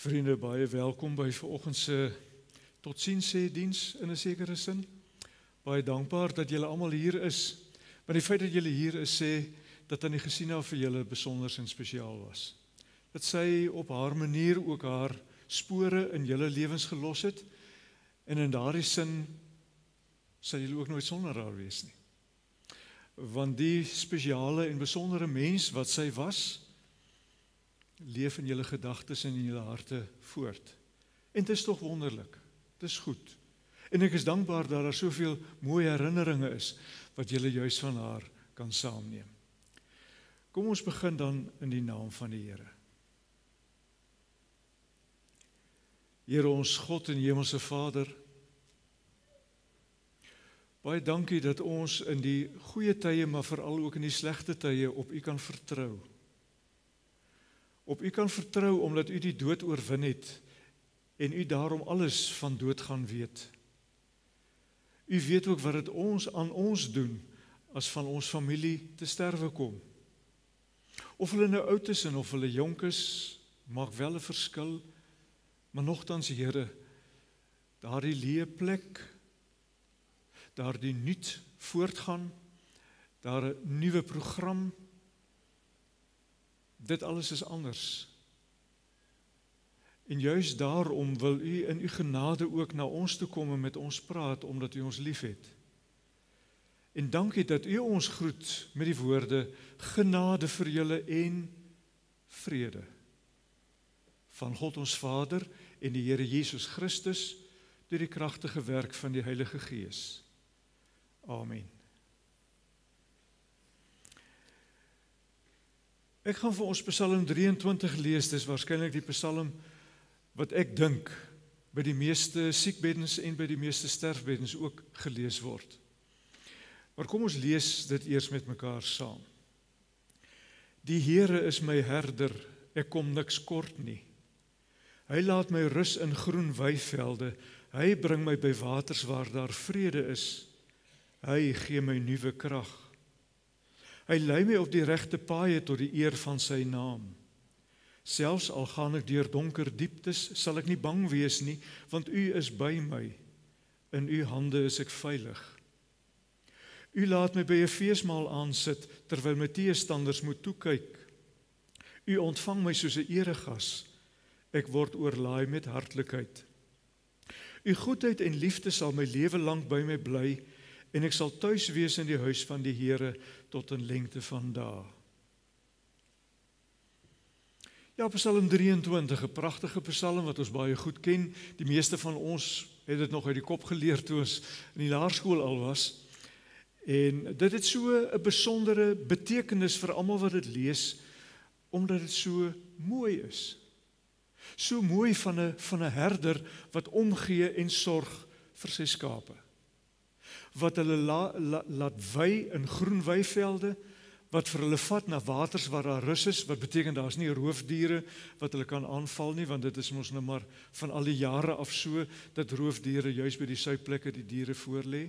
Vriende, baie welkom by vanoggend se totsiens sê diens in 'n sekere sin. Baie dankbaar dat julle almal hier is. Want die feit dat julle hier is sê dat aan die gesien vir julle besonder en spesiaal was. Dat sy op haar manier ook haar spore in julle lewens gelos het en in daardie sin sal julle ook nooit sonder haar wees nie. Want die spesiale en besondere mens wat sy was, leef in julle gedagtes en in julle harte voort. En dit is tog wonderlik. Dit is goed. En ek is dankbaar dat daar soveel mooi herinneringe is wat julle juis van haar kan saamneem. Kom ons begin dan in die naam van die Here. Here ons God en Hemelse Vader, baie dankie dat ons in die goeie tye, maar veral ook in die slegte tye op U kan vertrou. Op U kan vertrou omdat U die dood oorwin het en U daarom alles van dood gaan weet. U weet ook wat dit ons aan ons doen as van ons familie te sterwe kom. Of hulle nou oud is en of hulle jonk is, maak wel 'n verskil, maar nogtans Here, daardie leë plek, daardie nuut voortgaan, daar 'n nuwe program, dit alles is anders. En juis daarom wil U in U genade ook na ons toe kom en met ons praat, omdat U ons liefhet. En dankie dat U ons groet met die woorde, genade vir julle en vrede. Van God ons Vader en die Here Jesus Christus, deur die kragtige werk van die Heilige Gees. Amen. Ek gaan vir ons Psalm 23 lees, dis waarskynlik die Psalm wat ek dink by die meeste siekbeddens en by die meeste sterfbeddens ook gelees word. Maar kom ons lees dit eers met mekaar saam. Die Here is my herder, ek kom niks kort nie. Hy laat my rus in groen weivelde, hy bring my by waters waar daar vrede is, hy gee my nuwe krag. Hy lei my op die regte paaie tot die eer van sy naam. Selfs al gaan ek deur donker dieptes, sal ek nie bang wees nie, want U is by my. In U hande is ek veilig. U laat my by 'n feesmaal aansit, terwyl my teestanders moet toekyk. U ontvang my soos 'n eregas. Ek word oorlaai met hartlikheid. U goedheid en liefde sal my lewe lank by my bly, en ek sal tuis wees in die huis van die Here tot in lengte van dae. Ja, Psalm 23, 'n pragtige psalm wat ons baie goed ken. Die meeste van ons het dit nog uit die kop geleer toe ons in die laerskool al was. En dit het so 'n besondere betekenis vir almal wat dit lees, omdat dit so mooi is. So mooi van 'n herder wat omgee en sorg vir sy skape. Wat hulle laat wei in groen weivelde, wat vir hulle vat na waters waar daar rus is, wat beteken daar is nie roofdiere wat hulle kan aanval nie, want dit is mos nou maar van al die jare af so, dat roofdiere juis by die suiplekke die diere voorlê.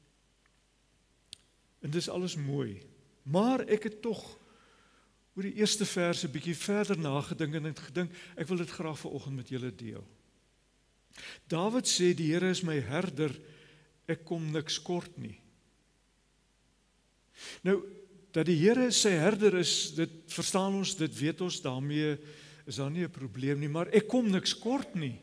En dis alles mooi. Maar ek het tog oor die eerste vers 'n bietjie verder nagedink en het gedink, ek wil dit graag vanoggend met julle deel. Dawid sê, die Here is my herder, ek kom niks kort nie. Nou, dat die Here sy herder is, dit verstaan ons, dit weet ons, daarmee is daar nie 'n probleem nie, maar ek kom niks kort nie.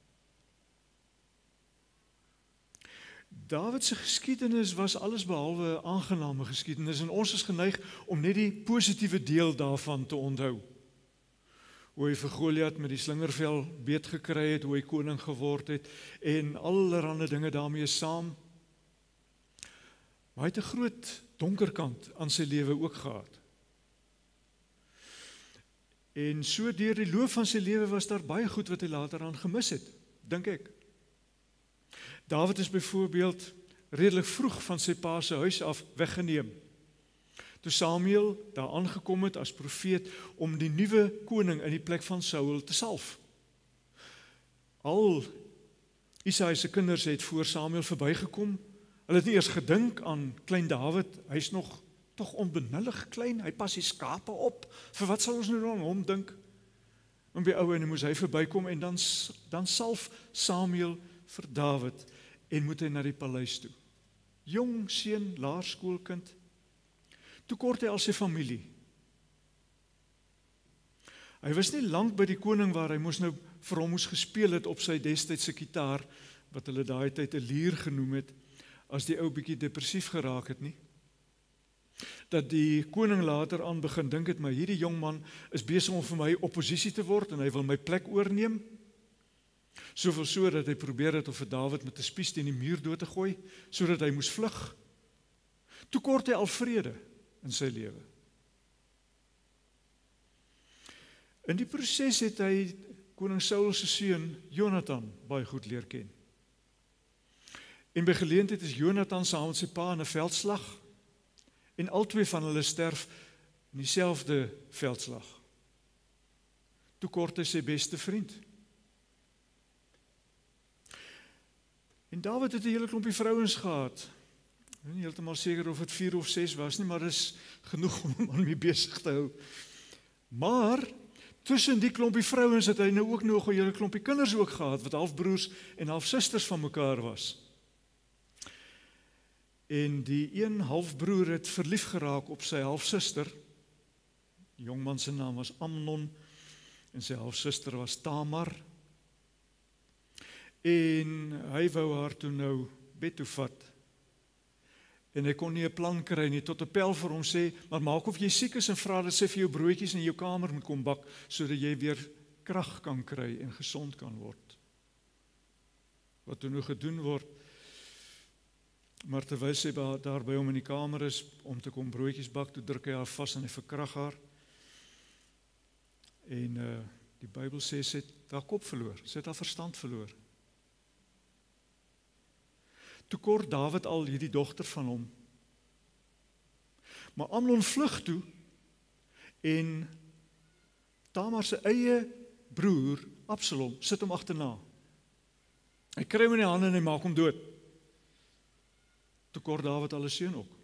Dawid se geskiedenis was alles behalwe 'n aangename geskiedenis en ons is geneig om net die positiewe deel daarvan te onthou. Hoe hy vir Goliat met die slingervel beet gekry het, hoe hy koning geword het en allerlei dinge daarmee saam. Maar hy het 'n groot donker kant aan sy lewe ook gehad. En so deur die loop van sy lewe was daar baie goed wat hy later aan gemis het, dink ek. Dawid is byvoorbeeld redelik vroeg van sy pa se huis af weggeneem. Toe Samuel daar aangekom het as profeet om die nuwe koning in die plek van Saul te salf. Al Isaïe se kinders het voor Samuel verbygekom. Hulle het nie eers gedink aan klein Dawid, hy's nog tog onbenullig klein, hy pas die skape op. Vir wat sal ons nou aan hom dink? En by ou en moes hy verbykom en dan salf Samuel vir Dawid en moet hy na die paleis toe. Jong seun, laerskoolkind. Toe kort hy al sy familie. Hy was nie lank by die koning waar hy vir hom moes gespeel het op sy destydse gitaar, wat hulle daai tyd 'n lier genoem het, as die ou bietjie depressief geraak het nie. Dat die koning later aan begin dink het, maar hierdie jong man is besig om vir my oppositie te word en hy wil my plek oorneem. Soveel so dat hy probeer het om vir Dawid met 'n spies teen die muur dood te gooi, sodat hy moes vlug. Toe kort hy al vrede in sy lewe. In die proses het hy koning Saul se seun Jonathan baie goed leer ken. En by geleentheid is Jonathan saam met sy pa in 'n veldslag en albei van hulle sterf in dieselfde veldslag. Toe kort hy sy beste vriend. En Dawid het 'n hele klompie vrouens gehad. Ek is nie heeltemal seker of dit 4 of 6 was nie, maar dit is genoeg om hom aan mee besig te hou. Maar tussen die klompie vrouens het hy nou ook nog 'n hele klompie kinders ook gehad, wat halfbroers en halfsusters van mekaar was. En die een halfbroer het verlief geraak op sy halfsuster. Die jongman se naam was Amnon en sy halfsuster was Tamar. En hy wou haar toe nou bed toe vat. En hy kon nie 'n plan kry nie, tot 'n pel vir hom sê, maar maak of jy siek is en vra dat sy vir jou broodjies in jou kamer moet kom bak, sodat jy weer krag kan kry en gesond kan word. Wat toe nou gedoen word, maar terwyl sy daar by hom in die kamer is, om te kom broodjies bak, toe druk hy haar vas en hy verkrag haar. En die Bybel sê, sy het haar kop verloor, sy het haar verstand verloor. Toe kort Dawid al hierdie dogter van hom. Maar Amnon vlug toe en Tamar se eie broer, Absalom, sit hom agterna. Hy kry hom in die hande en hy maak hom dood. Toe kort Dawid al 'n seun ook.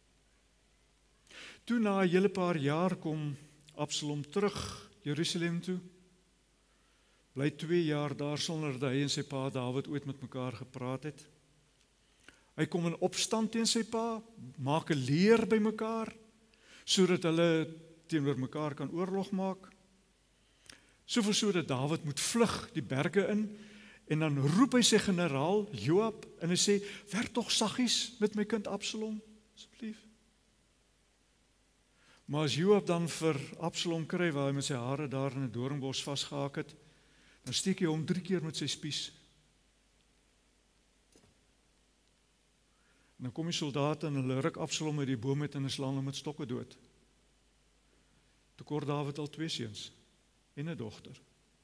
Toe na 'n hele paar jaar kom Absalom terug Jerusalem toe. Bly 2 jaar daar sonder dat hy en sy pa Dawid ooit met mekaar gepraat het. Hy kom in opstand teen sy pa, maak 'n leer by mekaar, sodat hulle teenoor mekaar kan oorlog maak. Soveel so dat Dawid moet vlug die berge in, en dan roep hy sy generaal Joab, en hy sê, werk tog saggies met my kind Absalom, asseblief. Maar as Joab dan vir Absalom kry, waar hy met sy hare daar in 'n doringbos vasgehak het, dan steek hy hom 3 keer met sy spies. En dan kom die soldate en hulle ruk Absalom uit die boom uit en slaan hom met stokke dood. Toe kort Dawid al 2 seuns en 'n dogter.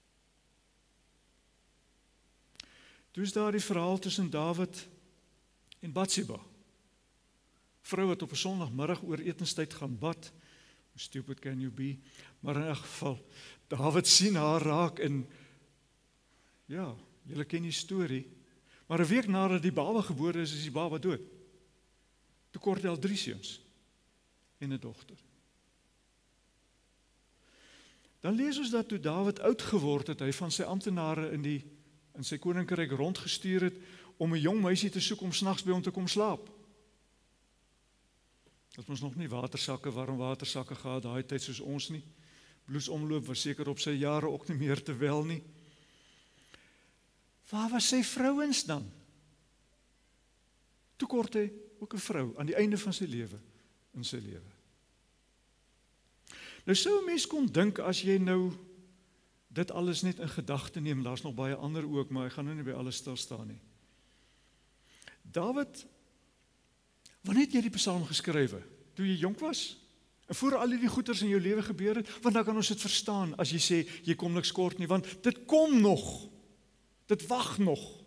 Toe is daar die verhaal tussen Dawid en Batseba. Vrou wat op 'n Sondagmiddag oor etenstyd gaan bad. How stupid can you be? Maar in 'n geval, Dawid sien haar raak en ja, julle ken die storie. Maar 'n week nadat die baba gebore is die baba dood. Toe kort hy al 3 seuns en 'n dogter. Dan lees ons dat toe Dawid oud geword het, hy van sy amptenare in sy koninkryk rondgestuur het om 'n jong meisie te soek om snags by hom te kom slaap. Dat ons nog nie watersakke, warm watersakke gehad daai tyd soos ons nie. Bloedsomloop was seker op sy jare ook nie meer te wel nie. Waar was sy vrouens dan? Toe kort hy ook 'n vrou aan die einde van sy lewe, in sy lewe. Nou sou 'n mens kon dink as jy nou dit alles net in gedagte neem, daar's nog baie ander ook, maar ek gaan nou nie by alles stil staan nie. Dawid, wanneer het jy die Psalm geskrywe? Toe jy jonk was? En voor al die goeters in jou lewe gebeur het, want dan kan ons dit verstaan as jy sê jy kom niks kort nie, want dit kom nog. Dit wag nog.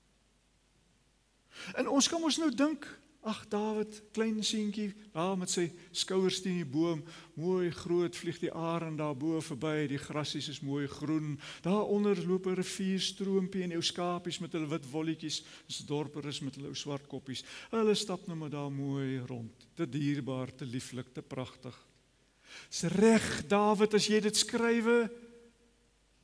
En ons kan ons nou dink, ag Dawid, klein seentjie, daar met sy skouers teen die boom, mooi groot, vlieg die arend daar bo verby, die grasies is mooi groen, daaronder loop 'n rivierstroompie en jou skapies met hulle wit wolletjies, is dorpers met hulle swart koppies, hulle stap nou maar daar mooi rond, te dierbaar, te lieflik, te pragtig. Dis reg, Dawid, as jy dit skrywe,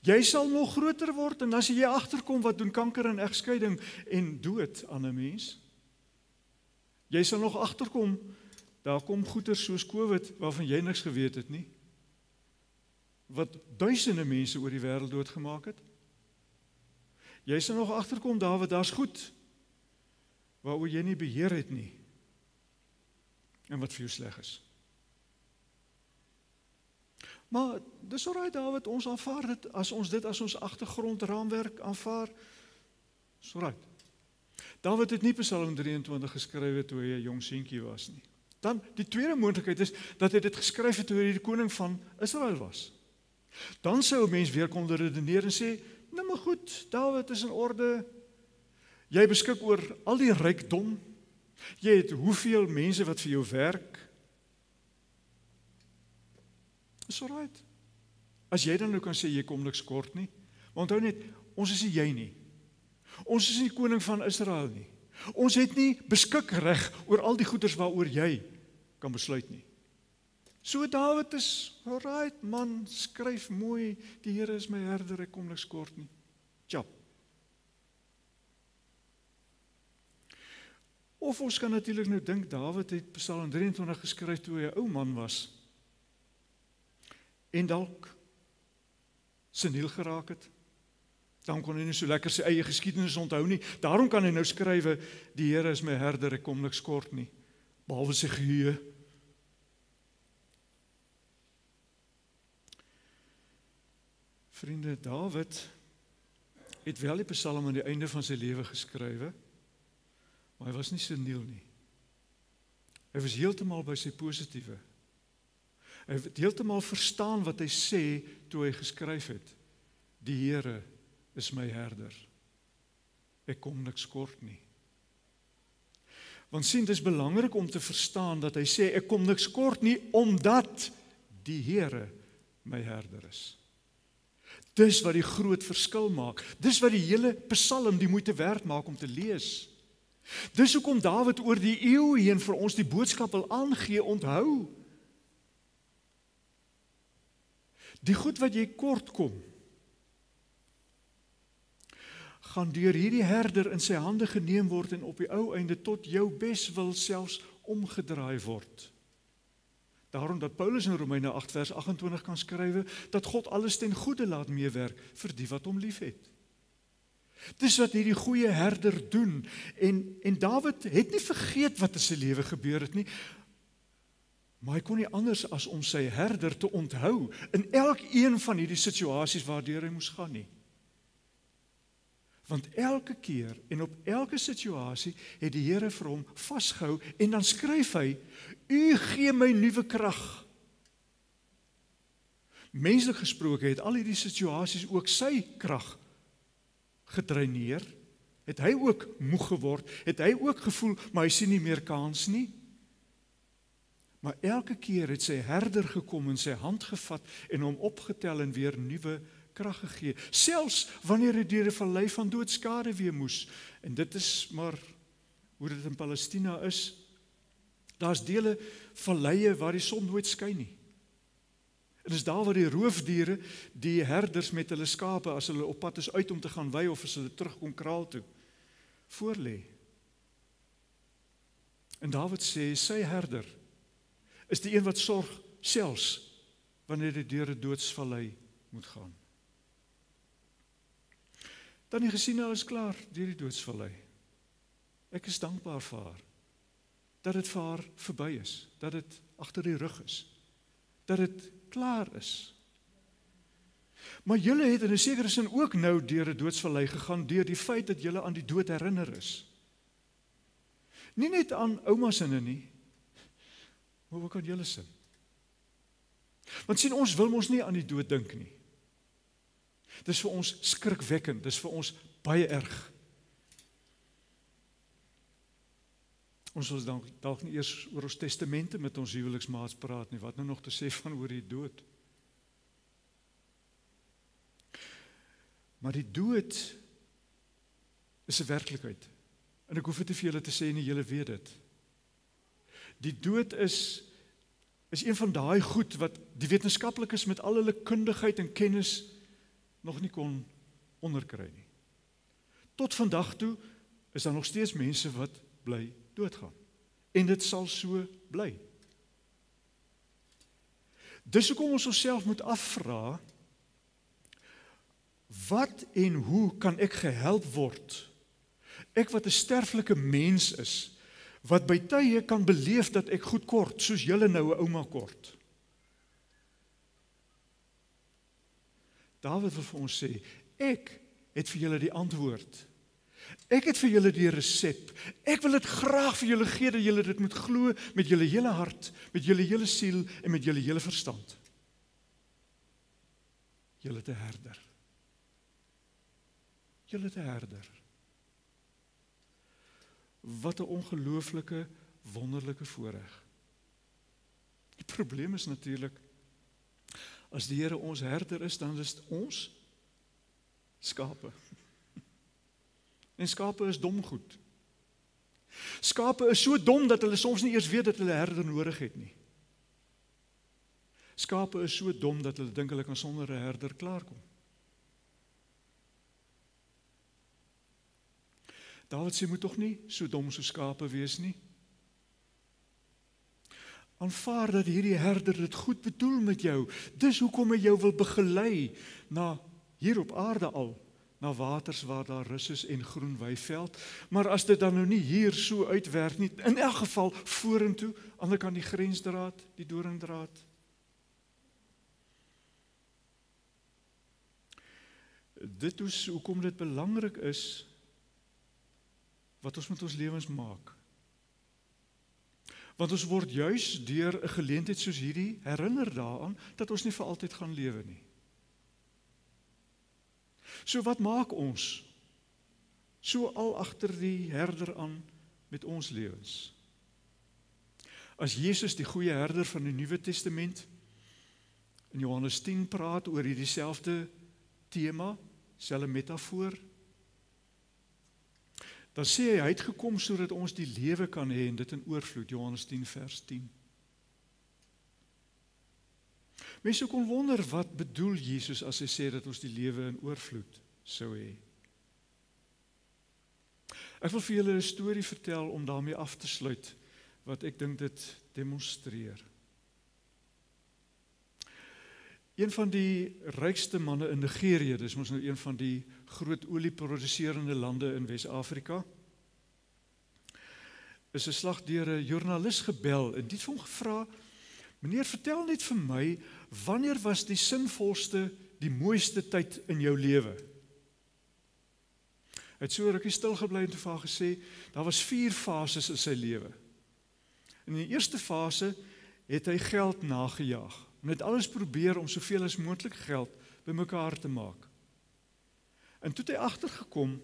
Jy sal nog groter word en as jy agterkom wat doen kanker en egskeiding en dood aan 'n mens. Jy sal nog agterkom, daar kom goeie soos COVID waarvan jy niks geweet het nie. Wat duisende mense oor die wêreld doodgemaak het. Jy sal nog agterkom, Dawid, daar's goed waaroor jy nie beheer het nie. En wat vir jou sleg is. Maar dis alright, Dawid, ons aanvaar dit as ons agtergrondraamwerk aanvaar. Dis alright. Dawid het nie Psalm 23 geskryf toe hy 'n jong seentjie was nie. Dan die tweede moontlikheid is dat hy dit geskryf het toe hy die koning van Israel was. Dan sou 'n mens weer kon redeneer en sê, nou maar goed, Dawid is in orde. Jy beskik oor al die rykdom. Jy het hoeveel mense wat vir jou werk. Is alright. As jy dan nou kan sê, jy kom niks kort nie. Maar onthou net, ons is nie jy nie. Ons is nie koning van Israel nie. Ons het nie beskikreg oor al die goeders waaroor jy kan besluit nie. So Dawid is, alright man, skryf mooi, die Here is my herder, ek kom niks kort nie. Tjap. Of ons kan natuurlik nou dink, Dawid het Psalm 23 geskryf toe hy 'n ou man was. En dalk seniel geraak het. Dan kon hy nie so lekker sy eie geskiedenis onthou nie. Daarom kan hy nou skrywe, die Here is my herder, ek kom niks kort nie. Behalwe sy geheue. Vriende, Dawid het wel die Psalm aan die einde van sy lewe geskrywe, maar hy was nie seniel nie. Hy was heeltemal by sy positiewe. Hy het heeltemal verstaan wat hy sê toe hy geskryf het. Die Here is my herder. Ek kom niks kort nie. Want sien, dit is belangrik om te verstaan dat hy sê, ek kom niks kort nie, omdat die Here my herder is. Dis wat die groot verskil maak. Dis wat die hele Psalm die moeite werd maak om te lees. Dis hoekom Dawid oor die eeue heen vir ons die boodskap wil aangee, onthou. Die goed wat jy kort kom, gaan deur hierdie herder in sy hande geneem word en op die ou einde tot jou beswil selfs omgedraai word. Daarom dat Paulus in Romeine 8 vers 28 kan skrywe, dat God alles ten goeie laat meewerk vir die wat hom liefhet. Dis wat hierdie goeie herder doen, en Dawid het nie vergeet wat in sy lewe gebeur het nie, maar hy kon nie anders as om sy herder te onthou in elkeen van hierdie situasies waardeur hy moes gaan nie. Want elke keer en op elke situasie het die Here vir hom vasgehou en dan skryf hy, U gee my nuwe krag. Menslik gesproke het al hierdie situasies ook sy krag gedreineer. Het hy ook moeg geword, het hy ook gevoel, maar hy sien nie meer kans nie. Maar elke keer het sy herder gekom en sy hand gevat en hom opgetel en weer nuwe krag gegee, selfs wanneer hy deur 'n vallei van doodskade weer moes. En dit is maar hoe dit in Palestina is. Daar's dele valleie waar die son nooit skyn nie. En dis daar waar die roofdiere die herders met hulle skape as hulle op pad is uit om te gaan wei of as hulle terugkom kraal toe, voorlê. En Dawid sê sy herder is die een wat sorg selfs wanneer hy deur 'n doodsvallei moet gaan. Dan die gesiene is klaar deur die doodsvallei. Ek is dankbaar vir haar, dat dit vir haar verby is, dat dit agter die rug is, dat dit klaar is. Maar julle het in 'n sekere sin ook nou deur 'n doodsvallei gegaan, deur die feit dat julle aan die dood herinner is. Nie net aan ouma sinne nie, maar ook aan julle sin. Want sien, ons wil mos nie aan die dood dink nie. Dis vir ons skrikwekkend, dis vir ons baie erg. Ons wil dalk nie eers oor ons testamente met ons huweliksmaats praat nie, wat nou nog te sê van oor die dood. Maar die dood is 'n werklikheid. En ek hoef dit nie vir julle te sê nie, julle weet dit. Die dood is een van daai goed wat die wetenskaplikes met al hulle kundigheid en kennis nog nie kon onderkry nie. Tot vandag toe is daar nog steeds mense wat bly doodgaan. En dit sal so bly. Dis hoekom ons onsself moet afvra, wat en hoe kan ek gehelp word? Ek wat 'n sterflike mens is, wat by tye kan beleef dat ek goed kort, soos julle nou 'n ouma kort. Dawid wil vir ons sê, ek het vir julle die antwoord. Ek het vir julle die resep. Ek wil dit graag vir julle gee, dat julle dit moet glo met julle hele hart, met julle hele siel en met julle hele verstand. Julle te herder. Julle te herder. Wat 'n ongelooflike, wonderlike voorreg. Die probleem is natuurlik, as die Here ons herder is, dan is ons skape. En skape is dom goed. Skape is so dom dat hulle soms nie eers weet dat hulle herder nodig het nie. Skape is so dom dat hulle dink hulle kan sonder 'n herder klaarkom. Dawid sê, moet tog nie so dom so skape wees nie. Aanvaar dat hierdie herder dit goed bedoel met jou. Dis hoekom hy jou wil begelei na hier op aarde al, na waters waar daar rus is en groen weiveld. Maar as dit dan nou nie hier so uitwerk nie, in elk geval vorentoe, ander kant die grensdraad, die doringdraad. Dit is hoekom dit belangrik is wat ons met ons lewens maak. Want ons word juis deur 'n geleentheid soos hierdie herinner daaraan dat ons nie vir altyd gaan lewe nie. So wat maak ons so al agter die herder aan met ons lewens? As Jesus, die goeie herder van die Nuwe Testament, in Johannes 10 praat oor hierdie selfde tema, selfde metafoor, dan sê hy het gekom sodat ons die lewe kan hê en dit in oorvloed, Johannes 10 vers 10. Mense kon wonder wat bedoel Jesus as hy sê dat ons die lewe in oorvloed sou hê. Ek wil vir julle 'n storie vertel om daarmee af te sluit wat ek dink dit demonstreer. Een van die rykste manne in Nigerië, dis mos nou een van die groot olieproduserende lande in Wes-Afrika, is 'n slag deur 'n joernalis gebel en die het hom gevra, meneer, vertel net vir my, wanneer was die sinvolste, die mooiste tyd in jou lewe? Hy het so rukkie stil gebly en toe vir haar gesê, daar was 4 fases in sy lewe. In die eerste fase het hy geld nagejaag en het alles probeer om soveel as moontlik geld bymekaar te maak. En toe het hy agtergekom,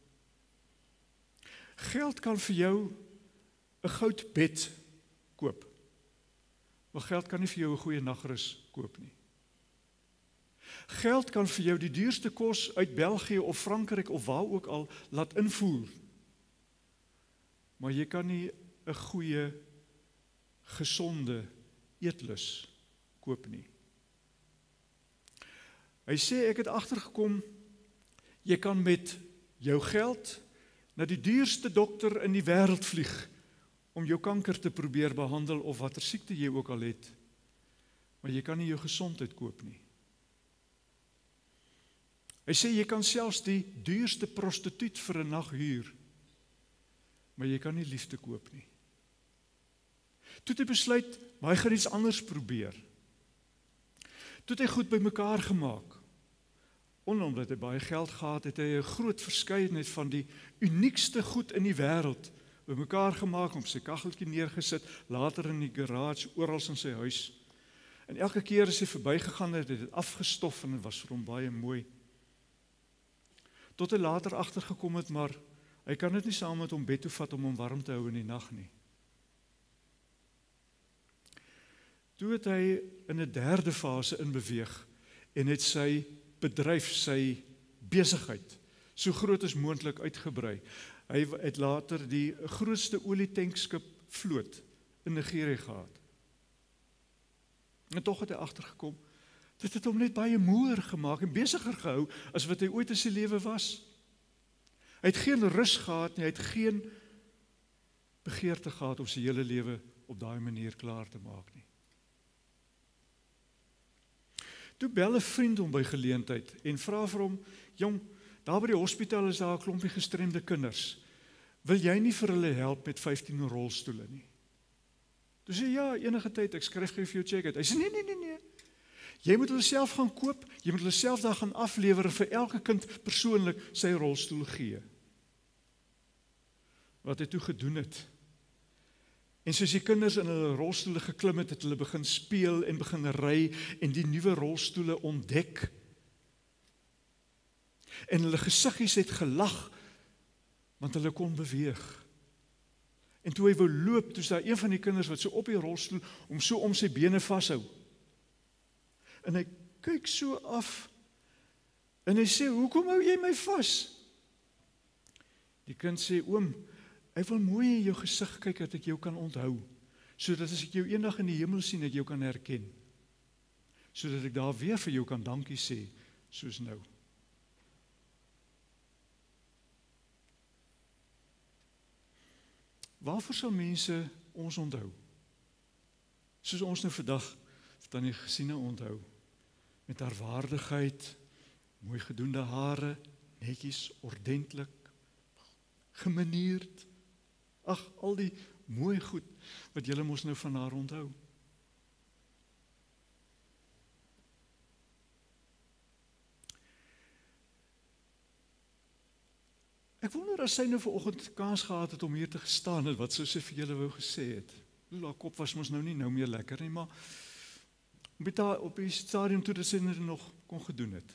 geld kan vir jou 'n goudbed koop. Maar geld kan nie vir jou 'n goeie nagrus koop nie. Geld kan vir jou die duurste kos uit België of Frankryk of waar ook al laat invoer. Maar jy kan nie 'n goeie, gesonde eetlus koop nie. Hy sê, ek het agtergekom, jy kan met jou geld na die duurste dokter in die wêreld vlieg om jou kanker te probeer behandel of watter siekte jy ook al het, maar jy kan nie jou gesondheid koop nie. Hy sê, jy kan selfs die duurste prostituut vir 'n nag huur, maar jy kan nie liefde koop nie. Toe het hy besluit, maar hy gaan iets anders probeer. Toe het hy goed bymekaar gemaak. Omdat hy baie geld gehad het, hy 'n groot verskeidenheid van die uniekste goed in die wêreld bymekaar gemaak, op sy kaggeltjie neergesit, later in die garage, oral in sy huis. En elke keer as hy verbygegaan het, het dit afgestof en dit was vir hom baie mooi. Tot hy later agtergekom het, maar hy kan dit nie saam met hom bed toe vat om hom warm te hou in die nag nie. Toe het hy in 'n derde fase inbeweeg en het sy bedryf, sy besigheid, so groot as moontlik uitgebrei. Hy het later die grootste olietankskip vloot in Nigerië gehad. En tog het hy agtergekom, Dit het hom net baie moeër gemaak en besigger gehou as wat hy ooit in sy lewe was. Hy het geen rus gehad nie, hy het geen begeerte gehad om sy hele lewe op daai manier klaar te maak nie. Toe bel 'n vriend hom by geleentheid en vra vir hom, jong, daar by die hospitaal is daar 'n klompie gestremde kinders. Wil jy nie vir hulle help met 15 rolstoele nie? Toe sê ja, enige tyd, ek skryf gou vir jou check uit. Hy sê nee. Jy moet hulle self gaan koop, jy moet hulle self daar gaan aflewer en vir elke kind persoonlik sy rolstoel gee. Wat hy toe gedoen het. En soos die kinders in hulle rolstoele geklim het, het hulle begin speel en begin ry en die nuwe rolstoele ontdek. En hulle gesiggies het gelag, want hulle kon beweeg. En toe hy wou loop, toe is daar een van die kinders wat so op die rolstoel om so om sy bene vashou. En hy kyk so af en hy sê, hoekom hou jy my vas? Die kind sê, oom, hy wil mooi in jou gesig kyk dat ek jou kan onthou, sodat as ek jou eendag in die hemel sien, ek jou kan herken, sodat ek daar weer vir jou kan dankie sê, soos nou. Waarvoor sal mense ons onthou? Soos ons nou vandag Tannie Gesina onthou, met haar waardigheid, mooi gedoende hare, netjies, ordentlik, gemanierd, ag, al die mooi goed, wat julle mos nou van haar onthou. Ek wonder as sy nou vanoggend kans gehad het om hier te gestaan het, wat sou sy vir julle wou gesê het. Haar kop was mos nou nie nou meer lekker nie, maar op die stadium toe dat sy dit nog kon gedoen het.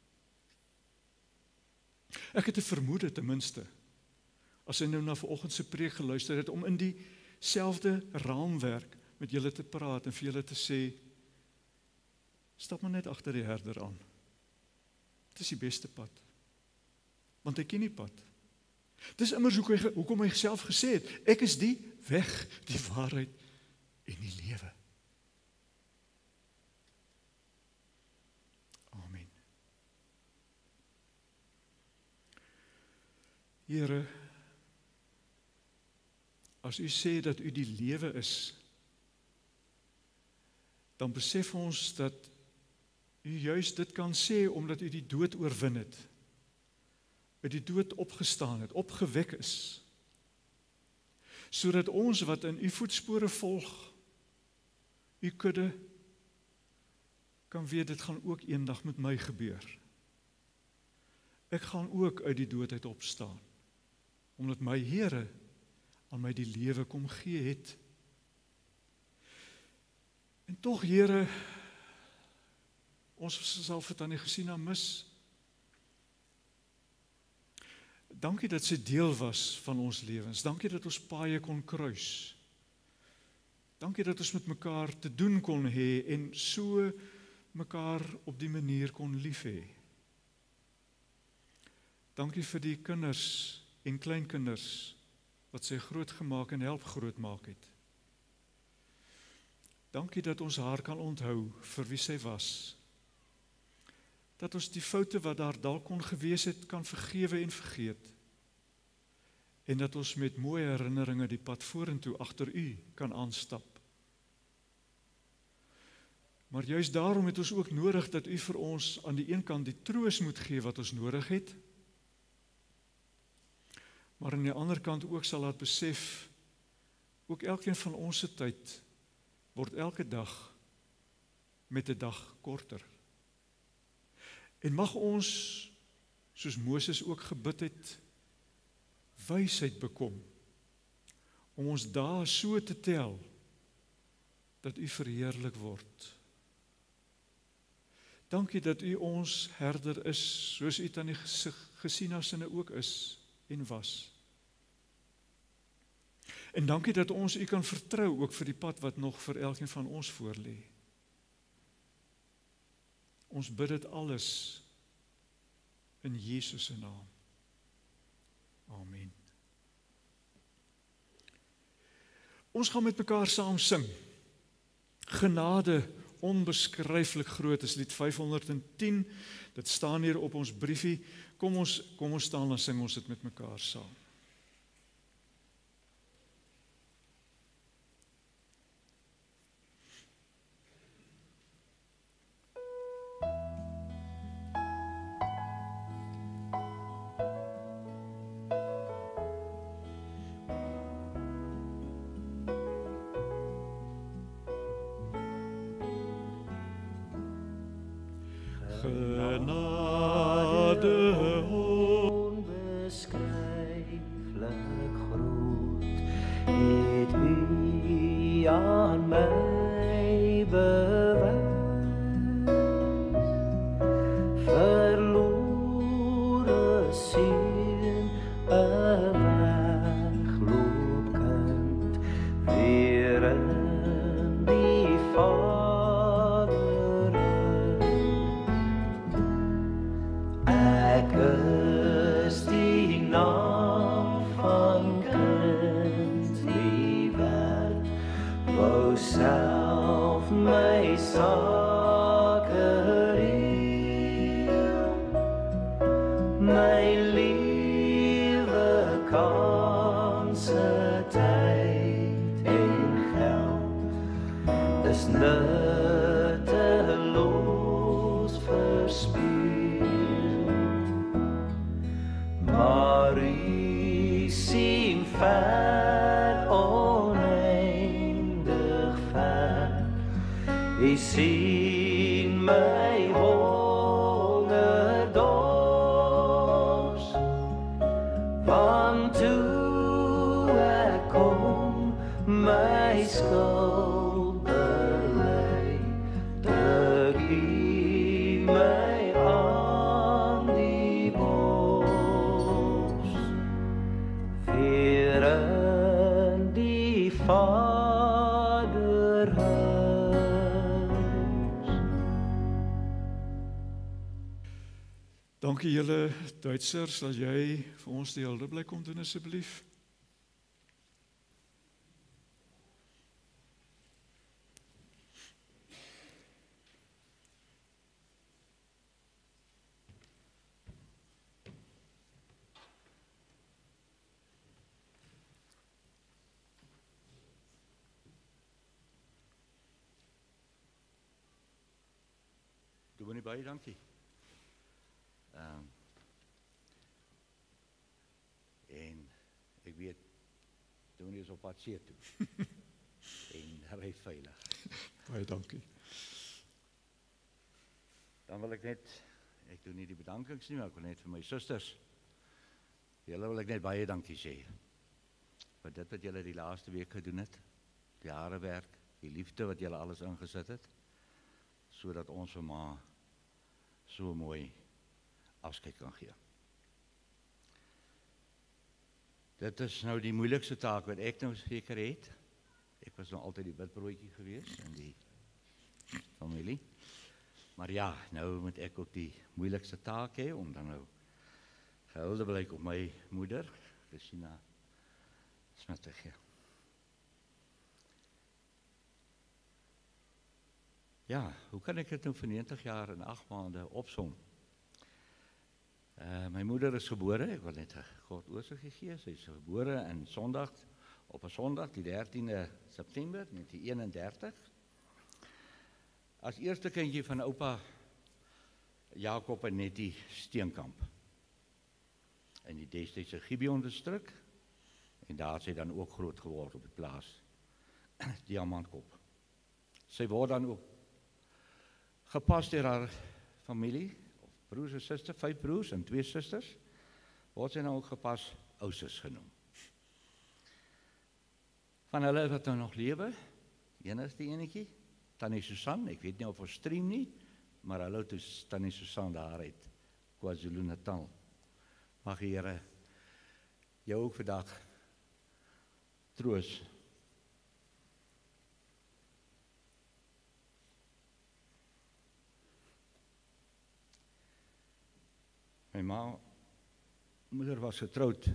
Ek het 'n vermoede ten minste, as sy nou na vanoggend se preek geluister het, om in dieselfde raamwerk met julle te praat en vir julle te sê, stap maar net agter die herder aan. Dit is die beste pad. Want hy ken die pad. Dis immers hoekom hy self gesê het, ek is die weg, die waarheid en die lewe. Amen. Here, as u sê dat u die lewe is, dan besef ons dat u juist dit kan sê, omdat u die dood oorwin het, uit die dood opgestaan het, opgewek is, sodat ons wat in u voetspore volg, u kudde, kan weet, dit gaan ook eendag met my gebeur. Ek gaan ook uit die dood uit opstaan, omdat my Here aan my die lewe kom gee het. En tog, Here, ons sal vir Tannie Gesina mis. Dankie dat sy deel was van ons lewens. Dankie dat ons paaie kon kruis. Dankie dat ons met mekaar te doen kon hê en so mekaar op die manier kon lief hê. Dankie vir die kinders en kleinkinders wat sy grootgemaak en help grootmaak het. Dankie dat ons haar kan onthou vir wie sy was. Dat ons die foute wat daar dalk kon gewees het, kan vergewe en vergeet. En dat ons met mooi herinneringe die pad vorentoe agter u kan aanstap. Maar juist daarom het ons ook nodig dat u vir ons aan die een kant die troos moet gee wat ons nodig het, maar aan die ander kant ook sal laat besef, ook elkeen van ons se tyd word elke dag met 'n dag korter. En mag ons, soos Moses ook gebid het, wysheid bekom, om ons dae so te tel, dat u verheerlik word. Dankie dat u ons herder is, soos u Tannie Gesina sinne ook is en was. En dankie dat ons u kan vertrou, ook vir die pad wat nog vir elkeen van ons voorlê. Ons bid dit alles in Jesus se naam. Amen. Ons gaan met mekaar saam sing. Genade onbeskryflik groot, is lied 510. Dit staan hier op ons briefie. Kom ons staan en sing ons dit met mekaar saam. Genade onbeskryflik groot, het U aan my bewys. Verlore seun, 'n wegloopkind, weer in die Ek is die naam van kind die werd, wou self my sake reël, my lewe kanse, tyd en geld, is nutteloos verspild. Maar U sien ver, oneindig ver. U sien my hongerdors, want toe ek kom my skuld bely, druk U my aan die bors, weer in die Vaderhuis. Dankie julle Duitsers, sal jy vir ons die hulde bly kom doen asseblief? Dominee baie dankie. En ek weet, Dominee is op pad see toe. En ry veilig. Baie dankie. Dan wil ek doen nie die bedankings nie, maar ek wil net vir my susters, julle wil ek net baie dankie sê. Vir dit wat julle die laaste week gedoen het, die harde werk, die liefde wat julle alles ingesit het, sodat ons vir ma so mooi afskeid kan gee. Dit is nou die moeilikste taak wat ek nou seker het. Ek was nou altyd die witbroodjie gewees in die familie. Maar ja, nou moet ek ook die moeilikste taak hê om dan nou gehulde blyk op my moeder, Christina Smit te gee. Ja, hoe kan ek dit nou vir 90 jaar en 8 maande opsom? My moeder is gebore, ek wil net 'n kort oorsig gee, sy is gebore op 'n Sondag, die 13de September 1931. As eerste kindjie van oupa Jakob en Nettie Steenkamp in die destydse Gibeon distrik, en daar het sy dan ook groot geword op die plaas Diamantkop. Sy word dan ook gepas deur haar familie, broers en susters, 5 broers en 2 susters, word sy nou ook gepas ousus genoem. Van hulle wat nou nog lewe, enigste enetjie, Tannie Susan, ek weet nie of ons stream nie, maar hallo toe Tannie Susan daar uit KwaZulu-Natal. Mag die Here jou ook vandag troos. My moeder was getroud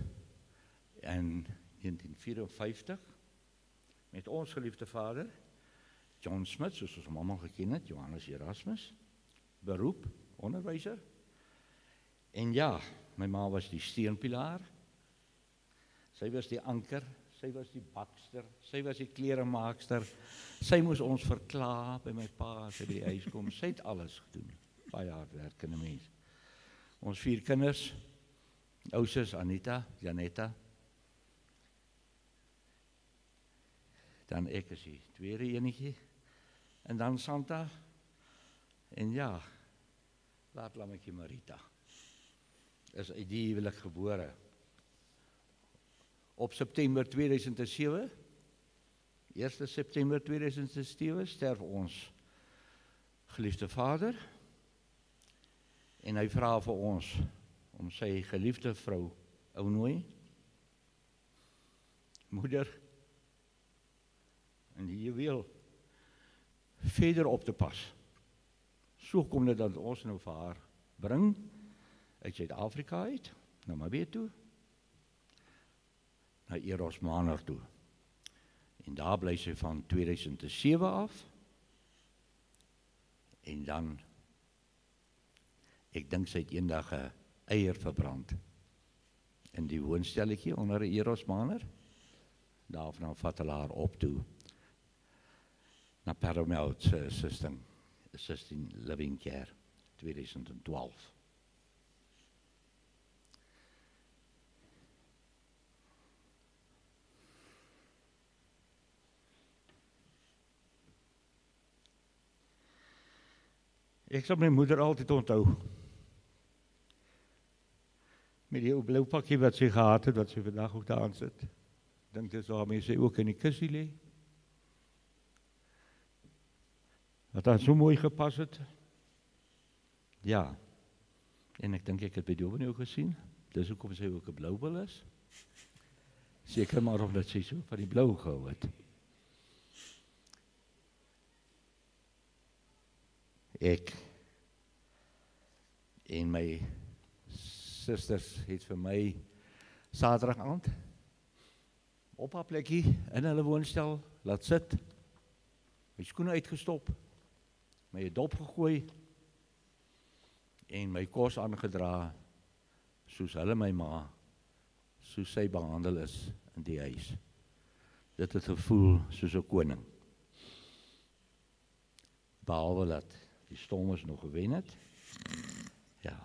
in 1954 met ons geliefde vader, John Smith, soos ons hom almal geken het, Johannes Erasmus, beroep, onderwyser. En ja, my ma was die steunpilaar, sy was die anker, sy was die bakster, sy was die kleremaakster, sy moes ons verklaar by my pa as hy by die huis kom, sy het alles gedoen, baie hardwerkende mens. Ons 4 kinders, oudste Anita, Janetta, dan ek is die tweede enetjie, en dan Santa, en ja, laat lammetjie Marita, is uit die huwelik gebore. Op September 2007, 1 September 2007, sterf ons geliefde vader, en hy vra vir ons, om sy geliefde vrou, Ounooi, moeder, en die juweel, verder op te pas. So kom dit dat ons nou vir haar bring, uit Suid-Afrika uit, na Namibië toe, na Eros Maner toe. En daar bly sy van 2007 af, en dan, ek dink sy het eendag 'n eier verbrand, in die woonstelletjie onder Eros Maner, daarvan vat hulle haar op toe, na Paramount Assisting Living Care, 2012. Ek sal my moeder altyd onthou, met die ou blou pakkie wat sy gehad het, wat sy vandag ook daar aan sit. Dink dis waarmee sy ook in die kussie lê. Wat haar so mooi gepas het. Ja, en ek dink ek het by Dominee ook gesien, dis hoekom sy ook 'n blou bil is. Seker maar omdat sy so van die blou gehou het. Ek en my susters het vir my Saterdag aand op haar plekkie in hulle woonstel laat sit, my skoene uitgestop, my dop gegooi en my kos aangedra soos hulle my ma, soos sy behandel is in die huis. Dit het gevoel soos 'n koning. Behalwe dat die stormers nog gewen het. Ja.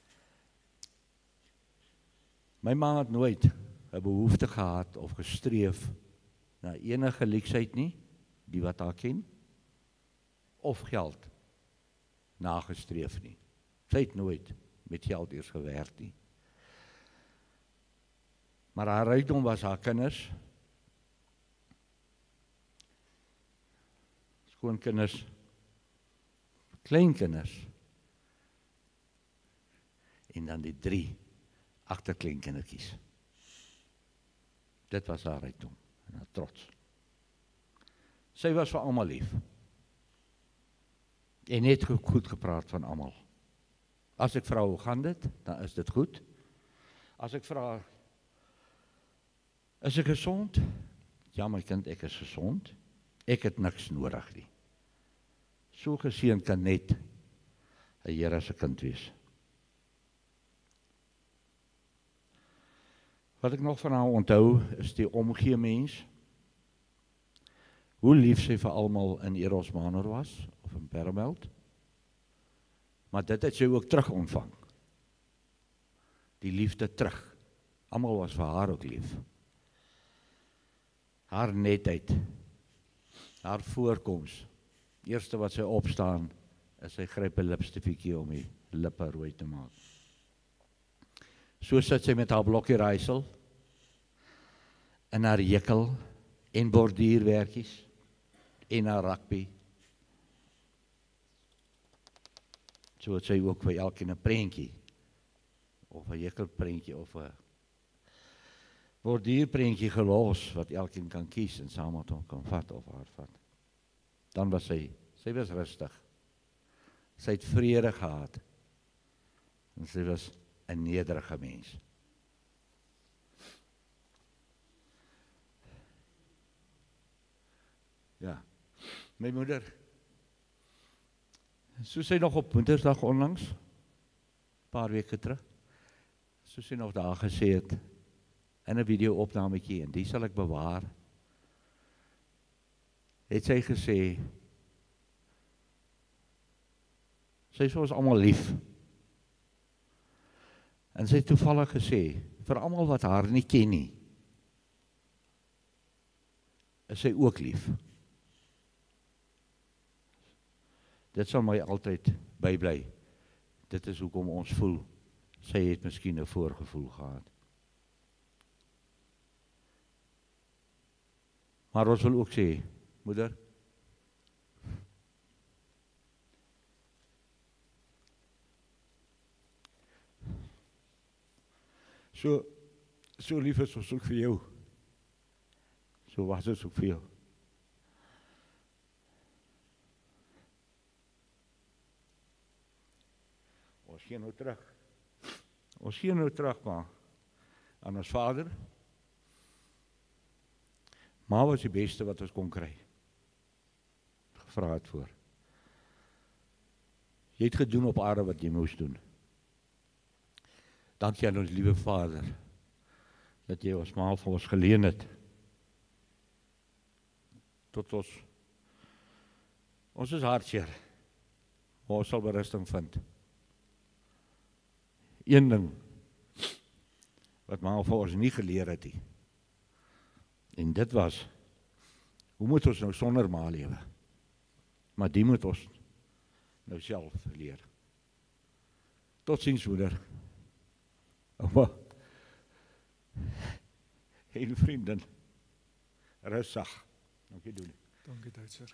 My ma het nooit 'n behoefte gehad of gestreef na enige leksheid nie, die wat haar ken, of geld nagestreef nie. Sy het nooit met geld eers gewerk nie. Maar haar rykdom was haar kinders, skoonkinders, kleinkinders, en dan die 3 agterkleinkindertjies. Dit was haar rykdom en haar trots. Sy was vir almal lief. En net goed gepraat van almal. As ek vra hoe gaan dit, dan is dit goed. As ek vra, is ek gesond? Ja, my kind, ek is gesond. Ek het niks nodig nie. So geseën kan net 'n Here se kind wees. Wat ek nog van haar onthou, is die omgee mens. Hoe lief sy vir almal in Eros Maner was, of in Paramount. Maar dit het sy ook terug ontvang. Die liefde terug. Almal was vir haar ook lief. Haar netheid, haar voorkoms. Eerste wat sy opstaan, is sy gryp 'n lipstifiekie om die lippe rooi te maak. So sit sy met haar blokkie raaisel, en haar jekkel, en borduurwerkies, en haar rugby. So het sy ook vir elkeen 'n prentjie, of 'n jekkelprentjie, of 'n borduurprentjie gelos, wat elkeen kan kies, en saam met hom kan vat, of haar vat. Dan was sy was rustig. Sy het vrede gehad, en sy was 'n nederige mens. Ja, My moeder, soos sy nog op Moedersdag onlangs, paar weke terug, soos sy nog daar gesê het, in 'n video-opnametjie, en die sal ek bewaar, het sy gesê, sy is vir ons almal lief. En sy het toevallig gesê, vir almal wat haar nie ken nie, is sy ook lief. Dit sal my altyd bybly. Dit is hoekom ons voel, sy het miskien 'n voorgevoel gehad. Maar ons wil ook sê, moeder, so lief is ons ook vir jou. So was het ook vir jou. Ons gee nou terug. Ons gee nou terug, maar aan ons vader. Ma was die beste wat ons kon kry. Gevra het voor. Jy het gedoen op aarde wat jy moes doen. Dankie aan ons liewe Vader, dat jy ons ma vir ons geleen het. Tot ons is hartseer, maar ons sal berusting vind. Een ding, wat ma vir ons nie geleer het nie, en dit was, hoe moet ons nou sonder ma lewe? Maar die moet ons nou self leer. Totsiens, moeder. Ouma. En vrienden. Rustig. Dankie, Doelie. Dankie, Duitser.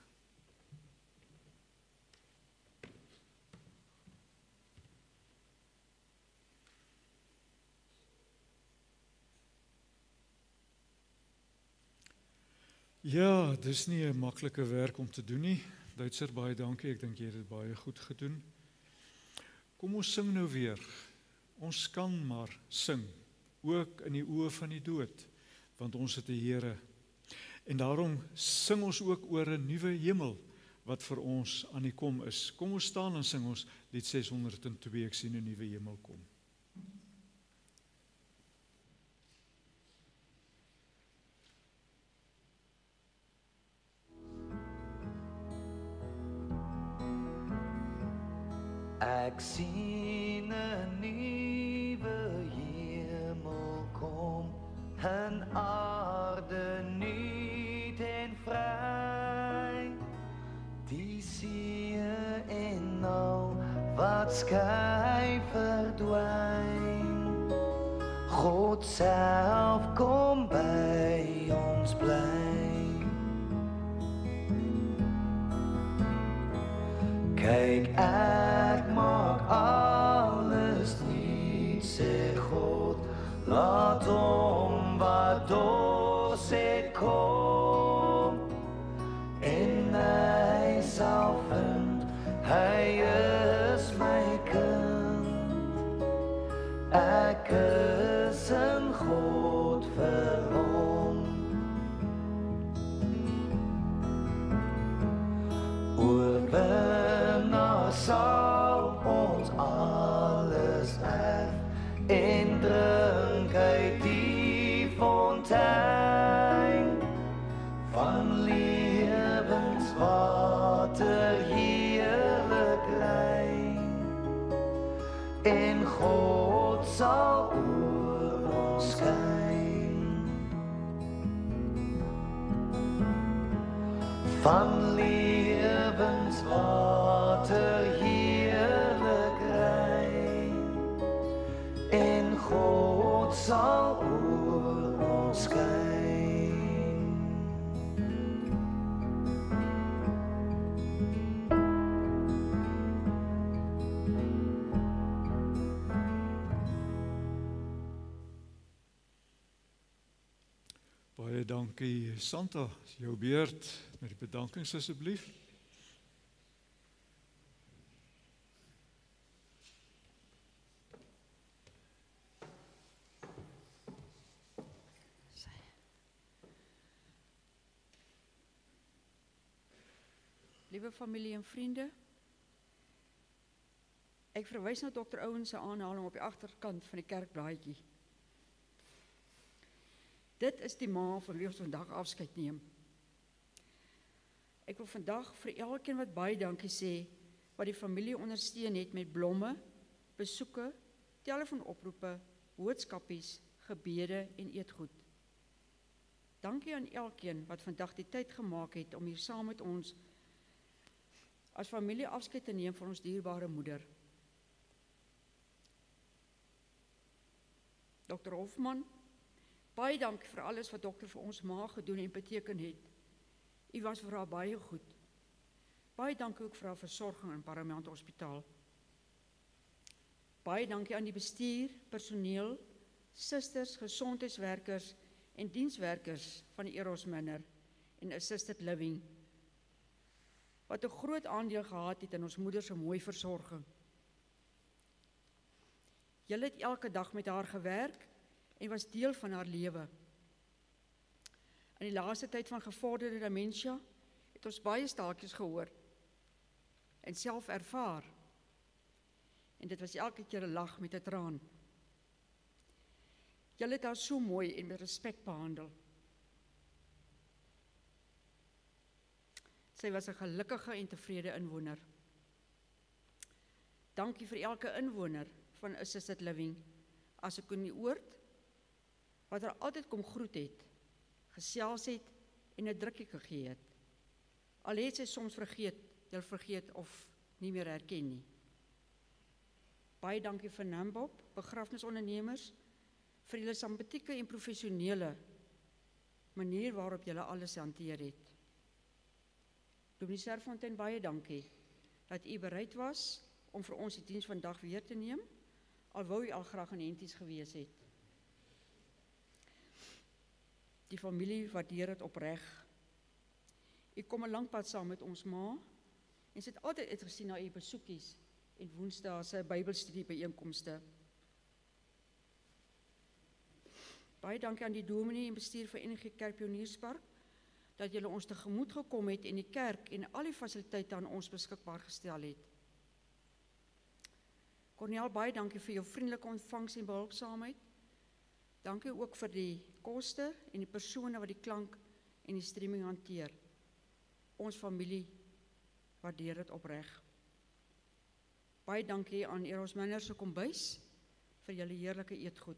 Ja, dis nie 'n maklike werk om te doen nie. Duitser, baie dankie. Ek dink jy het dit baie goed gedoen. Kom ons sing nou weer. Ons kan maar sing, ook in die oë van die dood, want ons het 'n Here. En daarom sing ons ook oor 'n nuwe hemel wat vir ons aan die kom is. Kom ons staan en sing ons lied 602, ek sien 'n nuwe hemel kom. Ek sien 'n nuwe hemel kom, 'n aarde nuut en vry. Die see en al wat skei verdwyn. God self kom by ons bly. Kyk, ek maak alles nuut, sê God, laat hom wat dors het kom, en hy sal vind, hy is my kind, ek is in God vir hom. Oorwinnaar sal ons alles erf, en drink uit die fontein van lewenswater heerlik rein, en God sal oor ons skyn. Van lewenswater heerlik rein, en God sal oor ons skyn. Baie dankie, Santa. Jou beurt met die bedankings asseblief. liewe familie en vriende. Ek verwys na Dr. Owen se aanhaling op die agterkant van die kerkblaadjie. Dit is die ma van wie ons vandag afskeid neem. Ek wil vandag vir elkeen wat baie dankie sê, wat die familie ondersteun het met blomme, besoeke, telefoonoproepe, boodskapies, gebede en eetgoed. Dankie aan elkeen wat vandag die tyd gemaak het om hier saam met ons as familie afskeid te neem van ons dierbare moeder. Dr. Hofman, baie dankie vir alles wat dokter vir ons ma gedoen en beteken het. U was vir haar baie goed. Baie dankie ook vir haar versorging in Paramount Hospitaal. Baie dankie aan die bestuur, personeel, susters, gesondheidswerkers en dienswerkers van die Eros Manor en Assisted Living, wat 'n groot aandeel gehad het in ons moeder se mooi versorging. Julle het elke dag met haar gewerk en was deel van haar lewe. In die laaste tyd van gevorderde dementia het ons baie staaltjies gehoor en self ervaar. En dit was elke keer 'n lag met 'n traan. Julle het haar so mooi en met respek behandel. Sy was 'n gelukkige en tevrede inwoner. Dankie vir elke inwoner van Assisted Living, as ek in die oord, wat haar altyd kom groet het, gesels het en 'n drukkie gegee het. Al het sy soms vergeet of nie meer herken nie. Baie dankie vir Nambop, begrafnisondernemers, vir julle sympathieke en professionele manier waarop julle alles hanteer het. Dominee Serfontein, baie dankie dat u bereid was om vir ons die diens vandag weer te neem, al wou u al graag in Henties gewees het. Die familie waardeer dit opreg. U kom 'n lang pad saam met ons ma en sy het altyd uitgesien na u besoekies en Woensdae se Bybelstudie byeenkomste. Baie dankie aan die dominee en bestuur van NG Kerk Pionierspark dat julle ons tegemoet gekom het en die kerk en al die fasiliteite aan ons beskikbaar gestel het. Cornel, baie dankie vir jou vriendelike ontvangs en behulpsaamheid. Dankie ook vir die koste en die persone wat die klank en die streaming hanteer. Ons familie waardeer dit opreg. Baie dankie aan Eros Manor se kombuis vir julle heerlike eetgoed.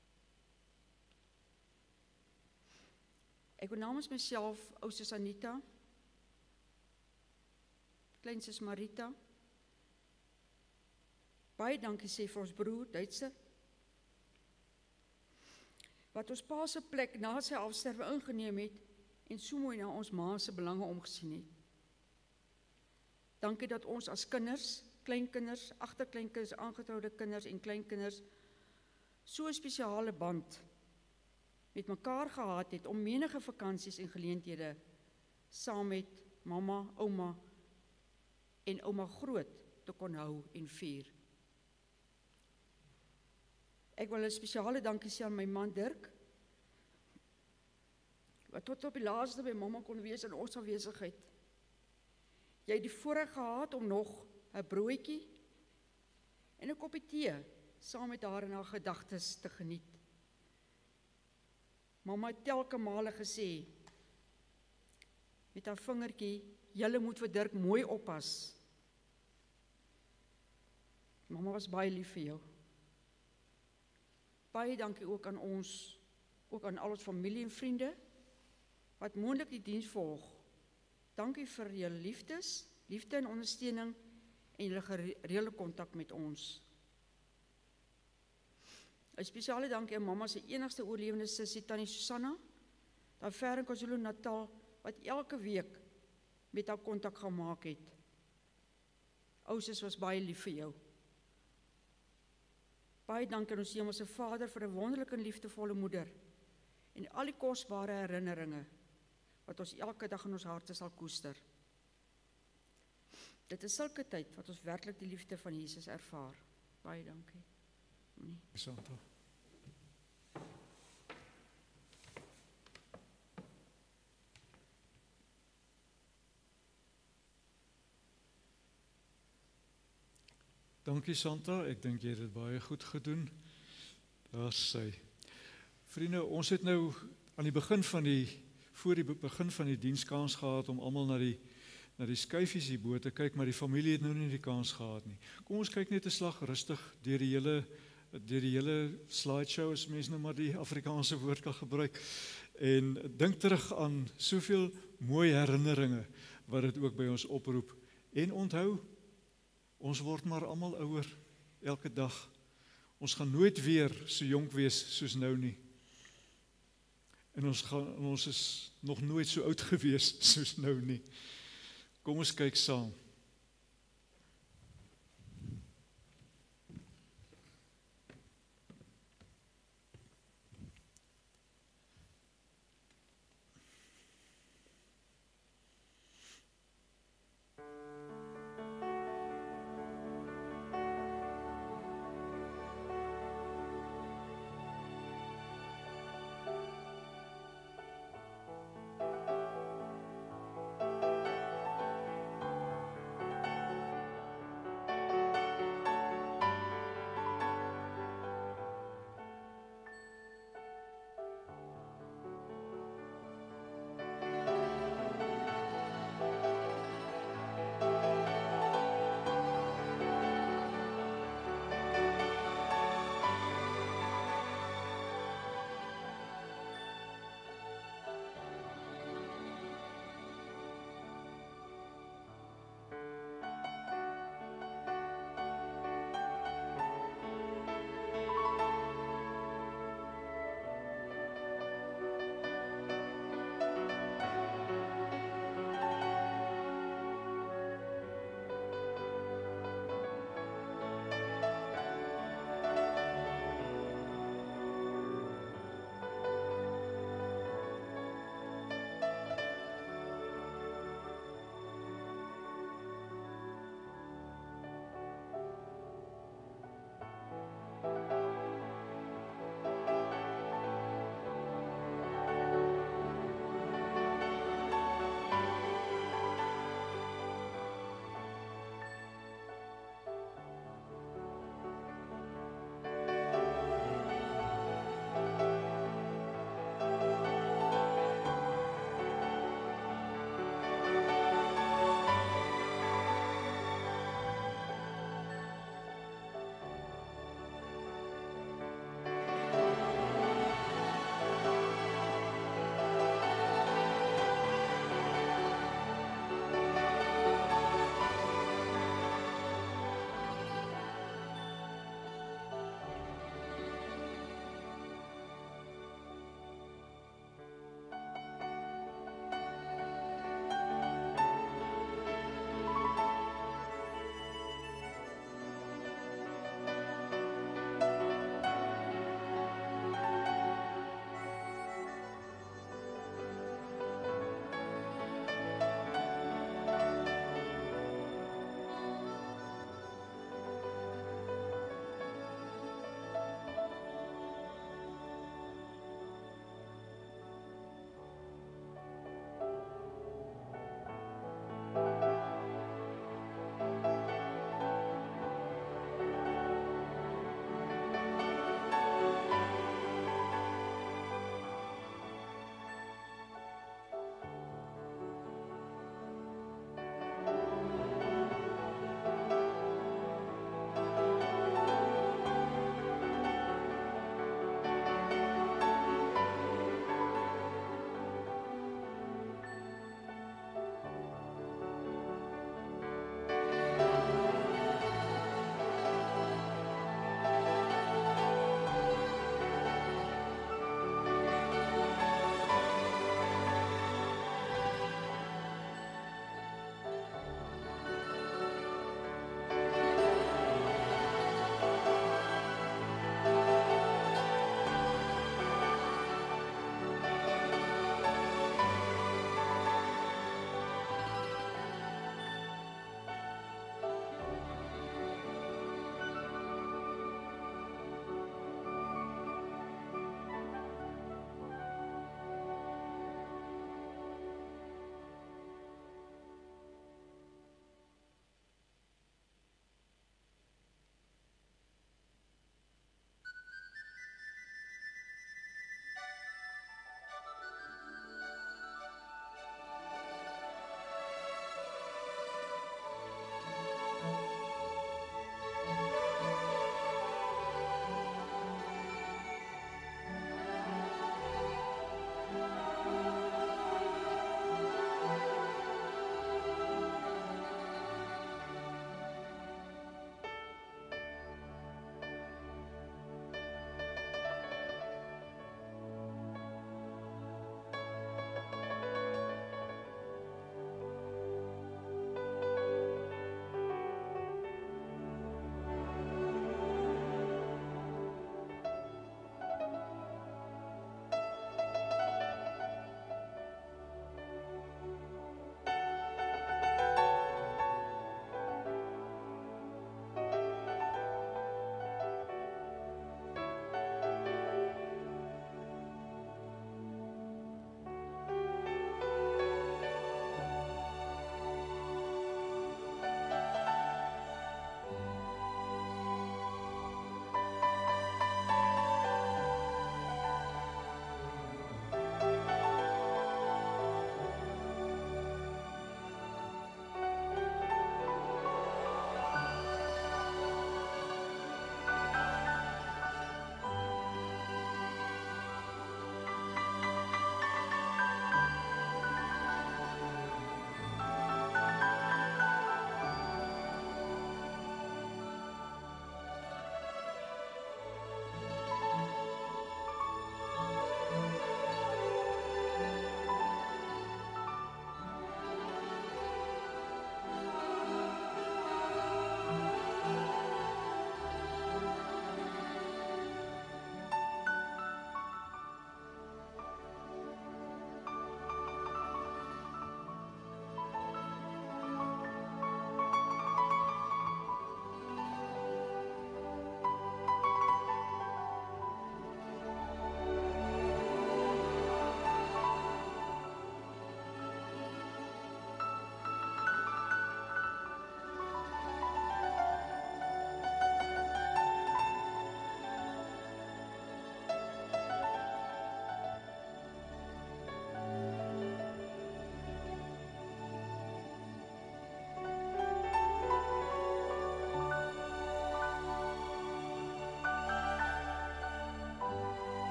Ek wil namens myself, ousus Anita, kleinsus Marita, baie dankie sê vir ons broer Duitser, wat ons pa se plek na sy afsterwe ingeneem het en so mooi na ons ma se belange omgesien het. Dankie dat ons as kinders, kleinkinders, agterkleinkinders, aangetroude kinders en kleinkinders so 'n spesiale band met mekaar gehad het om menige vakansies en geleenthede saam met mamma, ouma en ouma groot te kon hou en vier. Ek wil 'n spesiale dankie sê aan my man Dirk, wat tot op die laaste by mamma kon wees in ons afwesigheid. Jy het die voorreg gehad om nog 'n broodjie en 'n koppie tee saam met haar en haar gedagtes te geniet. Mamma het telke male gesê met haar vingertjie, julle moet vir Dirk mooi oppas. Mamma was baie lief vir jou. Baie dankie ook aan ons, ook aan al ons familie en vriende wat moontlik die diens volg. Dankie vir julle liefde en ondersteuning en julle gereelde kontak met ons. 'n Spesiale dankie aan mamma se enigste oorlewende sussie Tannie Susanna, daar ver in KwaZulu-Natal, wat elke week met haar kontak gemaak het. Ousus was baie lief vir jou. Baie dankie aan ons Hemelse Vader vir 'n wonderlike en liefdevolle moeder en al die kosbare herinneringe wat ons elke dag in ons harte sal koester. Dit is sulke tyd wat ons werklik die liefde van Jesus ervaar. Baie dankie. Santa. Dankie Santa, ek dink jy het dit baie goed gedoen. Daar's sy. Vriende, ons het nou aan die begin van voor die begin van die diens kans gehad om almal na die skyfies hierbo te kyk, maar die familie het nou nie die kans gehad nie. Kom ons kyk net 'n slag rustig deur die hele slideshow, as mens nou maar die Afrikaanse woord kan gebruik, en dink terug aan soveel mooi herinneringe wat dit ook by ons oproep. En onthou, ons word maar almal ouer elke dag. Ons gaan nooit weer so jonk wees soos nou nie. En ons is nog nooit so oud gewees soos nou nie. Kom ons kyk saam.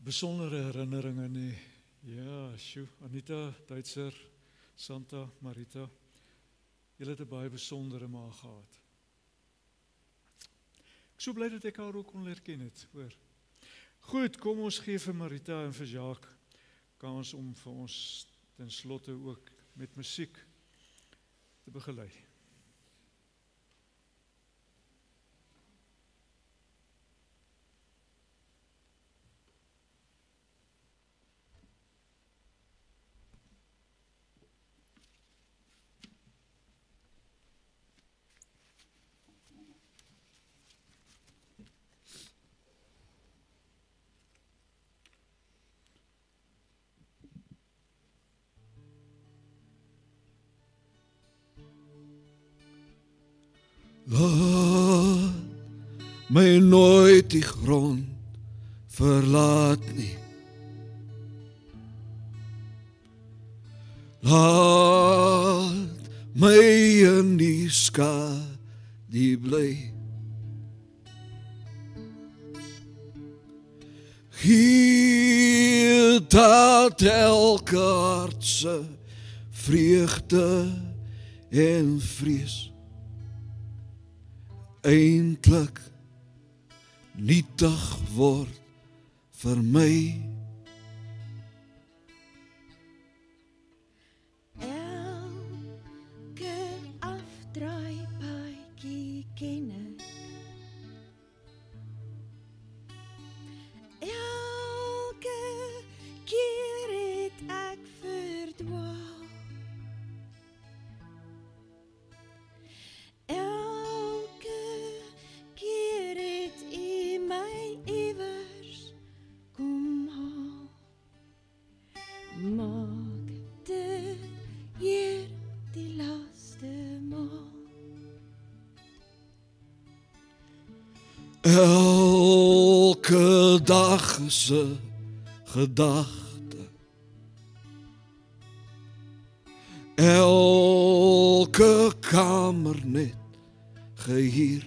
Besondere herinneringe nie. Ja, sjoe, Anita, Duitser, Santa, Marita. Julle het 'n baie besondere ma gehad. Ek so bly dat ek haar ook kon leer ken het, hoor. Goed, kom ons gee vir Marita en vir Jacques kans om vir ons ten slotte ook met musiek te begelei. Laat my nooit die grond verlaat nie. Laat my in die skadu bly. Gee dat elke hart se vreugde en vrees eintlik nietig word vir my. Elke afdraai paadjie ken ek. Elke keer het ek verdwaal. Elke keer het U my iewers kom haal. Maak dit hier die laaste maal. Elke dag is 'n gedagte. Elke kamer net gehuur.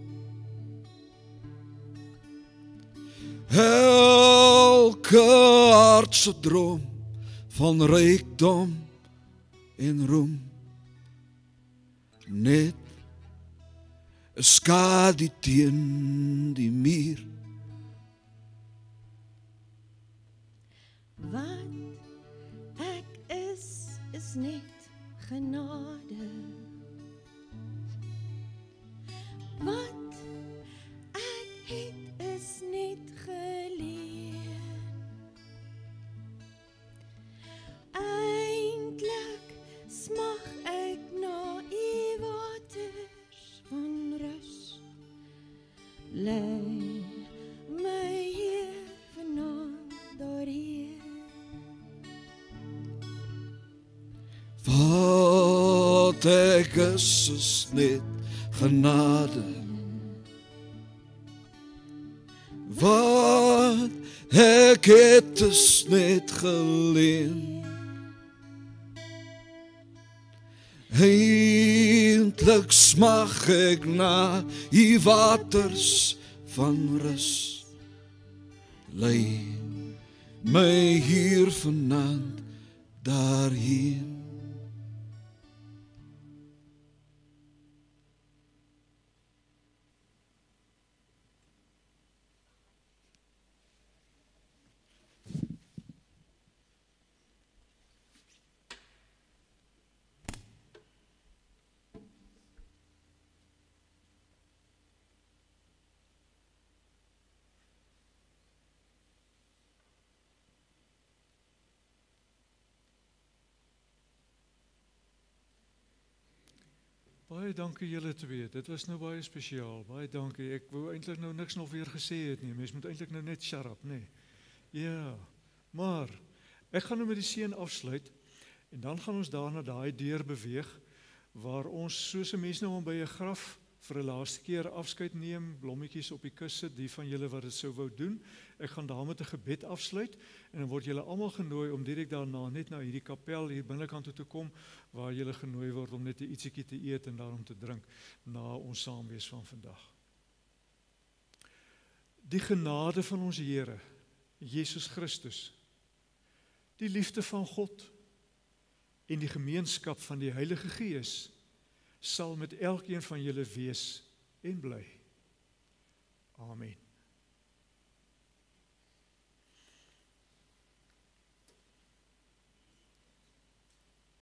Elke hart se droom van rykdom en roem. Net 'n skadu teen die muur. Wat ek is net genade. Wat ek het is net geleer. Eintlik smag ek na U waters van rus. Lei my hier vanaand daarheen. Wat ek is net genade. Wat ek het is net geleen. Eintlik smag ek na U waters van rus. Lei my hier vanaand daarheen. Baie dankie julle twee. Dit was nou baie spesiaal. Baie dankie. Ek wou eintlik nou niks nog weer gesê het nie. Mens moet eintlik nou net shut up, nê. Ja. Maar ek gaan nou met die seën afsluit en dan gaan ons daarna daai deur beweeg waar ons soos 'n mens nou by 'n graf vir 'n laaste keer afskeid neem, blommetjies op die kus sit, die van julle wat dit sou wou doen. Ek gaan daar met 'n gebed afsluit en dan word julle almal genooi om direk daarna net na hierdie kapel hier binnekant toe te kom waar julle genooi word om net 'n ietsiekie te eet en daarom te drink na ons saamwees van vandag. Die genade van ons Here Jesus Christus, die liefde van God en die gemeenskap van die Heilige Gees sal met elkeen van julle wees en bly. Amen.